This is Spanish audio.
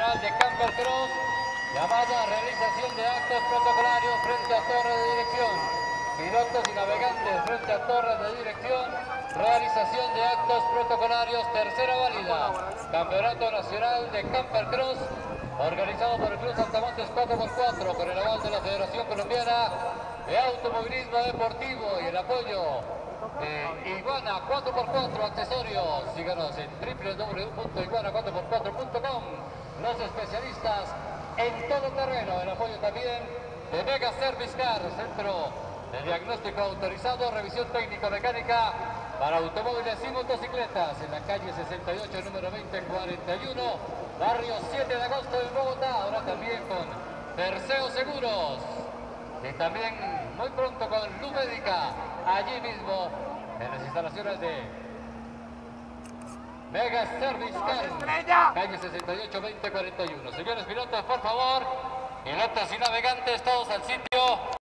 Nacional de Camper Cross, llamada realización de actos protocolarios frente a torres de dirección. Pilotos y navegantes frente a torres de dirección, realización de actos protocolarios, tercera válida. Campeonato Nacional de Camper Cross, organizado por el Club Saltamontes 4x4, con el aval de la Federación Colombiana de Automovilismo Deportivo y el apoyo de Iguana 4x4 accesorios. Síganos en www.iguana4x4.com. Los especialistas en todo terreno. El apoyo también de Mega Service Car, centro de diagnóstico autorizado, revisión técnico-mecánica para automóviles y motocicletas, en la calle 68, número 2041, barrio 7 de agosto de Bogotá. Ahora también con Perseo Seguros y también muy pronto con Lumédica, allí mismo en las instalaciones de Mega Service Car, calle 68, 2041. Señores pilotos, por favor, pilotos y navegantes, todos al sitio.